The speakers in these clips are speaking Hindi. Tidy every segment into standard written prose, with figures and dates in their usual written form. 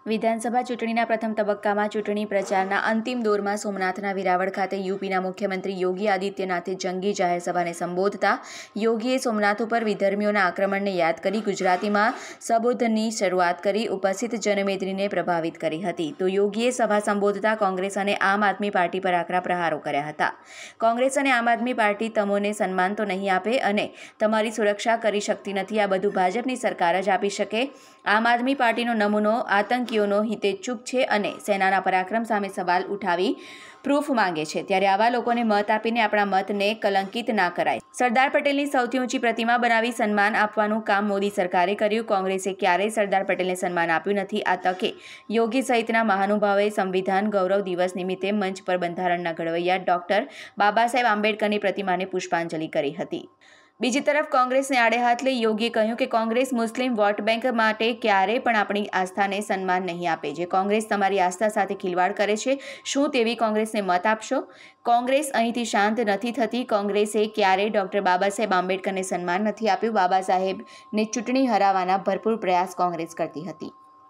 વિધાનસભા ચૂંટણીના પ્રથમ તબક્કામાં ચૂંટણી પ્રચારના અંતિમ દોરમાં સોમનાથના વેરાવળ ખાતે યુપીના મુખ્યમંત્રી યોગી આદિત્યનાથે જંગી જાહેરસભાને સંબોધતા યોગીએ સોમનાથ ઉપર વિધર્મીઓના આક્રમણને યાદ કરી ગુજરાતીમાં સંબોધનની શરૂઆત કરી ઉપસ્થિત જનમેદનીને પ્રભાવિત કરી હતી. તો યોગીએ સભા સંબોધતા કોંગ્રેસ અને આમ આદમી પાર્ટી પર આકરા પ્રહારો કર્યા હતા. કોંગ્રેસ અને આમ આદમી પાર્ટી તમોને સન્માન તો નહીં આપે અને તમારી સુરક્ષા કરી શકતી નથી. આ બધું ભાજપની સરકાર જ આપી શકે. આમ આદમી પાર્ટીનો નમૂનો આતંકીઓનો હિતેચ્છુક છે અને સેનાના પરાક્રમ સામે સવાલ ઉઠાવી પ્રૂફ માંગે છે. ત્યારે આવા લોકોને મત આપીને આપણા મતને કલંકિત ના કરાય. સરદાર પટેલની સૌથી ઊંચી પ્રતિમા બનાવી સન્માન આપવાનું કામ મોદી સરકારે કર્યું. કોંગ્રેસે ક્યારેય સરદાર પટેલને સન્માન આપ્યું નથી. આ તકે યોગી સહિતના મહાનુભાવોએ સંવિધાન ગૌરવ દિવસ નિમિત્તે મંચ પર બંધારણના ઘડવૈયા ડોક્ટર બાબા સાહેબ આંબેડકરની પ્રતિમાને પુષ્પાંજલિ કરી હતી. બીજી તરફ કોંગ્રેસને આડે હાથ લઈ યોગીએ કહ્યું કે કોંગ્રેસ મુસ્લિમ વોટ બેંક માટે ક્યારેય પણ આપણી આસ્થાને સન્માન નહીં આપે. જે કોંગ્રેસ તમારી આસ્થા સાથે ખિલવાડ કરે છે, શું તેવી કોંગ્રેસને મત આપશો? કોંગ્રેસ અહીંથી શાંત નથી થતી. કોંગ્રેસે ક્યારેય ડોક્ટર બાબા સાહેબ આંબેડકરને સન્માન નથી આપ્યું. બાબા સાહેબને ચૂંટણી હરાવવાના ભરપૂર પ્રયાસ કોંગ્રેસ કરતી હતી.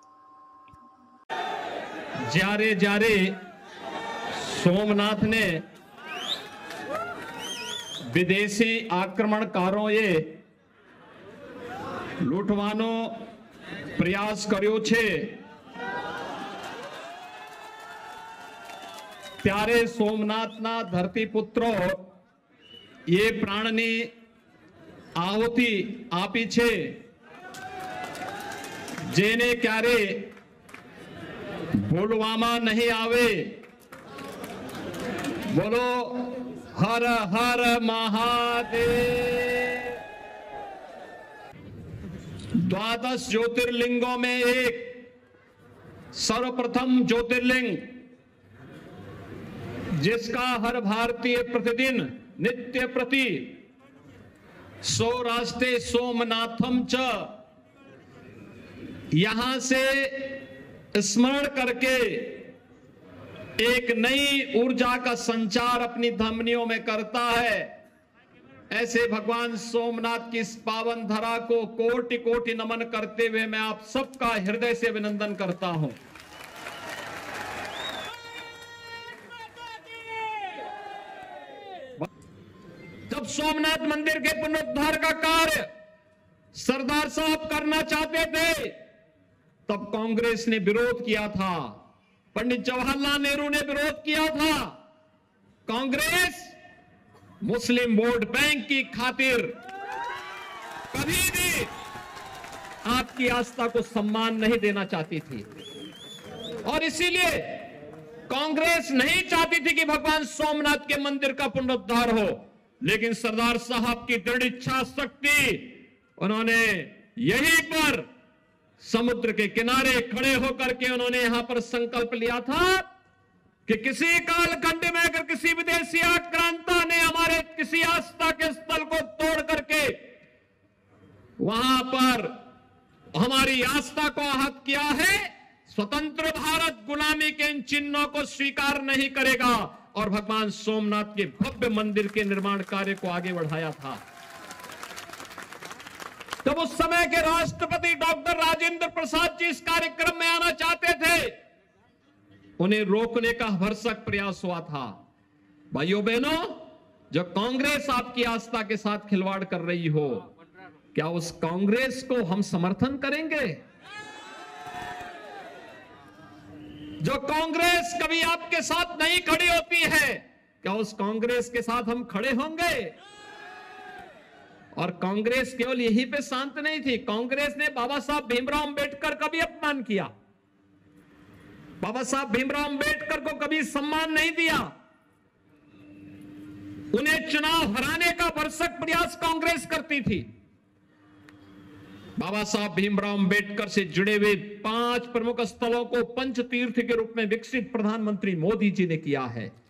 જ્યારે સોમનાથને विदेशी आक्रमणकारों लूटवानो प्रयास कर्यो छे त्यारे सोमनाथना धरतीपुत्रो ये प्राणनी आहुति आपी छे जेने क्यारे भूलवामां नहीं आवे. बोलो हर हर महादेव. 12 ज्योतिर्लिंगों में एक सर्वप्रथम ज्योतिर्लिंग जिसका हर भारतीय प्रतिदिन नित्य प्रति सौराष्ट्रे सोमनाथम च यहां से स्मरण करके एक नई ऊर्जा का संचार अपनी धमनियों में करता है. ऐसे भगवान सोमनाथ की इस पावन धरा को कोटि कोटि नमन करते हुए मैं आप सबका हृदय से अभिनंदन करता हूं. जब सोमनाथ मंदिर के पुनरुद्धार का कार्य सरदार साहब करना चाहते थे तब कांग्रेस ने विरोध किया था. पंडित जवाहरलाल नेहरू ने विरोध किया था. कांग्रेस मुस्लिम वोट बैंक की खातिर कभी भी आपकी आस्था को सम्मान नहीं देना चाहती थी और इसीलिए कांग्रेस नहीं चाहती थी कि भगवान सोमनाथ के मंदिर का पुनरुद्धार हो. लेकिन सरदार साहब की दृढ़ इच्छा शक्ति, उन्होंने यहीं पर समुद्र के किनारे खड़े होकर के उन्होंने यहां पर संकल्प लिया था कि किसी कालखंड में अगर किसी विदेशी आक्रांता ने हमारे किसी आस्था के स्थल को तोड़ करके वहां पर हमारी आस्था को आहत किया है, स्वतंत्र भारत गुलामी के इन चिन्हों को स्वीकार नहीं करेगा और भगवान सोमनाथ के भव्य मंदिर के निर्माण कार्य को आगे बढ़ाया था. तब उस समय के राष्ट्रपति डॉक्टर राजेंद्र प्रसाद जी इस कार्यक्रम में आना चाहते थे. उन्हें रोकने का भरसक प्रयास हुआ था. भाइयों बहनों, जो कांग्रेस आपकी आस्था के साथ खिलवाड़ कर रही हो, क्या उस कांग्रेस को हम समर्थन करेंगे? जो कांग्रेस कभी आपके साथ नहीं खड़ी होती है, क्या उस कांग्रेस के साथ हम खड़े होंगे? और कांग्रेस केवल यहीं पे शांत नहीं थी. कांग्रेस ने बाबा साहब भीमराव अंबेडकर का भी अपमान किया. बाबा साहब भीमराव अंबेडकर को कभी सम्मान नहीं दिया. उन्हें चुनाव हराने का भरसक प्रयास कांग्रेस करती थी. बाबा साहब भीमराव अंबेडकर से जुड़े हुए 5 प्रमुख स्थलों को पंच तीर्थ के रूप में विकसित प्रधानमंत्री मोदी जी ने किया है.